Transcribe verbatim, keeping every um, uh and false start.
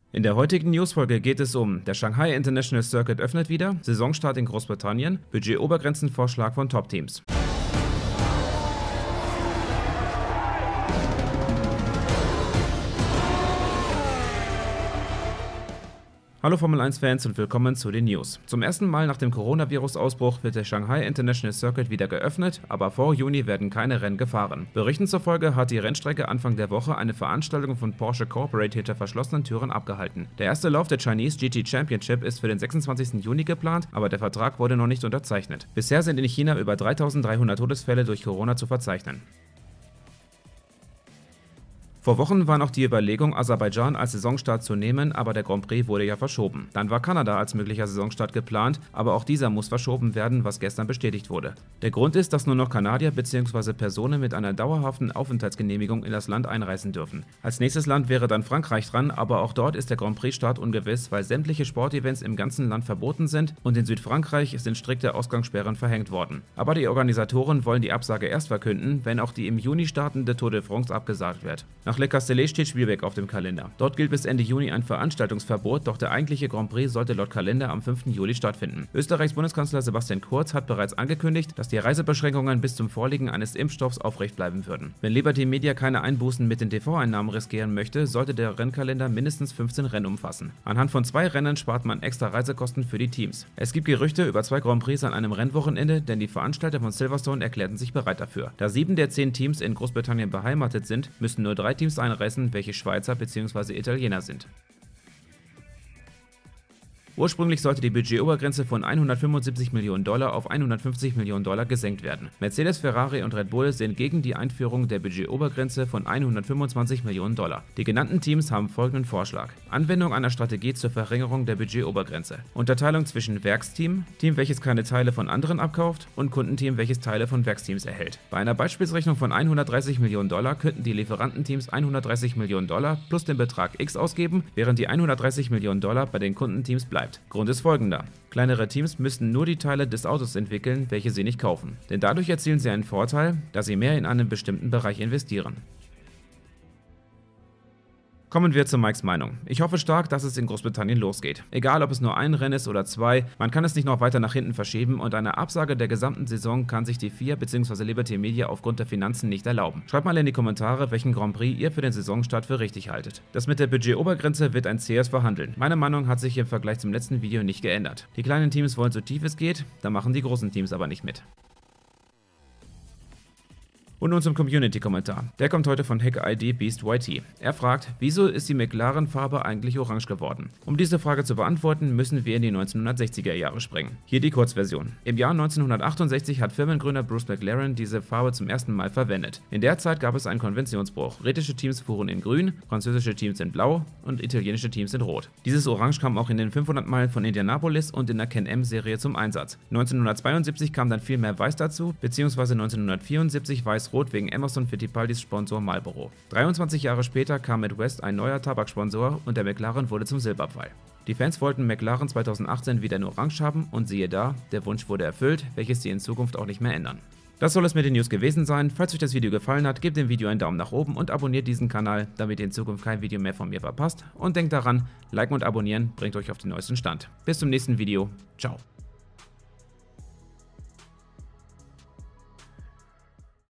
In der heutigen Newsfolge geht es um: Der Shanghai International Circuit öffnet wieder, Saisonstart in Großbritannien, Budget-Obergrenzenvorschlag von Top-Teams. Hallo Formel eins Fans und willkommen zu den News. Zum ersten Mal nach dem Coronavirus-Ausbruch wird der Shanghai International Circuit wieder geöffnet, aber vor Juni werden keine Rennen gefahren. Berichten zufolge hat die Rennstrecke Anfang der Woche eine Veranstaltung von Porsche Corporate hinter verschlossenen Türen abgehalten. Der erste Lauf der Chinese G T Championship ist für den sechsundzwanzigsten Juni geplant, aber der Vertrag wurde noch nicht unterzeichnet. Bisher sind in China über dreitausenddreihundert Todesfälle durch Corona zu verzeichnen. Vor Wochen war noch die Überlegung, Aserbaidschan als Saisonstart zu nehmen, aber der Grand Prix wurde ja verschoben. Dann war Kanada als möglicher Saisonstart geplant, aber auch dieser muss verschoben werden, was gestern bestätigt wurde. Der Grund ist, dass nur noch Kanadier bzw. Personen mit einer dauerhaften Aufenthaltsgenehmigung in das Land einreisen dürfen. Als nächstes Land wäre dann Frankreich dran, aber auch dort ist der Grand Prix-Start ungewiss, weil sämtliche Sportevents im ganzen Land verboten sind und in Südfrankreich sind strikte Ausgangssperren verhängt worden. Aber die Organisatoren wollen die Absage erst verkünden, wenn auch die im Juni startende Tour de France abgesagt wird. Nach Le Castellet steht Spielberg auf dem Kalender. Dort gilt bis Ende Juni ein Veranstaltungsverbot, doch der eigentliche Grand Prix sollte laut Kalender am fünften Juli stattfinden. Österreichs Bundeskanzler Sebastian Kurz hat bereits angekündigt, dass die Reisebeschränkungen bis zum Vorliegen eines Impfstoffs aufrecht bleiben würden. Wenn Liberty Media keine Einbußen mit den T V-Einnahmen riskieren möchte, sollte der Rennkalender mindestens fünfzehn Rennen umfassen. Anhand von zwei Rennen spart man extra Reisekosten für die Teams. Es gibt Gerüchte über zwei Grand Prix an einem Rennwochenende, denn die Veranstalter von Silverstone erklärten sich bereit dafür. Da sieben der zehn Teams in Großbritannien beheimatet sind, müssen nur drei Teams einreißen, welche Schweizer bzw. Italiener sind. Ursprünglich sollte die Budgetobergrenze von hundertfünfundsiebzig Millionen Dollar auf hundertfünfzig Millionen Dollar gesenkt werden. Mercedes, Ferrari und Red Bull sind gegen die Einführung der Budgetobergrenze von hundertfünfundzwanzig Millionen Dollar. Die genannten Teams haben folgenden Vorschlag: Anwendung einer Strategie zur Verringerung der Budgetobergrenze, Unterteilung zwischen Werksteam, Team, welches keine Teile von anderen abkauft, und Kundenteam, welches Teile von Werksteams erhält. Bei einer Beispielsrechnung von hundertdreißig Millionen Dollar könnten die Lieferantenteams hundertdreißig Millionen Dollar plus den Betrag X ausgeben, während die hundertdreißig Millionen Dollar bei den Kundenteams bleiben. Grund ist folgender: Kleinere Teams müssten nur die Teile des Autos entwickeln, welche sie nicht kaufen. Denn dadurch erzielen sie einen Vorteil, da sie mehr in einen bestimmten Bereich investieren. Kommen wir zu Mikes Meinung. Ich hoffe stark, dass es in Großbritannien losgeht. Egal, ob es nur ein Rennen ist oder zwei, man kann es nicht noch weiter nach hinten verschieben und eine Absage der gesamten Saison kann sich die F I A bzw. Liberty Media aufgrund der Finanzen nicht erlauben. Schreibt mal in die Kommentare, welchen Grand Prix ihr für den Saisonstart für richtig haltet. Das mit der Budgetobergrenze wird ein zähes Verhandeln. Meine Meinung hat sich im Vergleich zum letzten Video nicht geändert. Die kleinen Teams wollen so tief es geht, da machen die großen Teams aber nicht mit. Und nun zum Community-Kommentar. Der kommt heute von Hack I D Beast Y T. Er fragt: Wieso ist die McLaren-Farbe eigentlich orange geworden? Um diese Frage zu beantworten, müssen wir in die neunzehnhundertsechziger Jahre springen. Hier die Kurzversion. Im Jahr neunzehnhundertachtundsechzig hat Firmengründer Bruce McLaren diese Farbe zum ersten Mal verwendet. In der Zeit gab es einen Konventionsbruch. Britische Teams fuhren in grün, französische Teams in blau und italienische Teams in rot. Dieses Orange kam auch in den fünfhundert Meilen von Indianapolis und in der Can-Am-Serie zum Einsatz. neunzehnhundertzweiundsiebzig kam dann viel mehr Weiß dazu, beziehungsweise neunzehnhundertvierundsiebzig Weiß Rot wegen Emerson Fittipaldis Sponsor Marlboro. dreiundzwanzig Jahre später kam mit West ein neuer Tabaksponsor und der McLaren wurde zum Silberpfeil. Die Fans wollten McLaren zweitausendachtzehn wieder in Orange haben und siehe da, der Wunsch wurde erfüllt, welches sie in Zukunft auch nicht mehr ändern. Das soll es mit den News gewesen sein. Falls euch das Video gefallen hat, gebt dem Video einen Daumen nach oben und abonniert diesen Kanal, damit ihr in Zukunft kein Video mehr von mir verpasst. Und denkt daran, liken und abonnieren bringt euch auf den neuesten Stand. Bis zum nächsten Video. Ciao.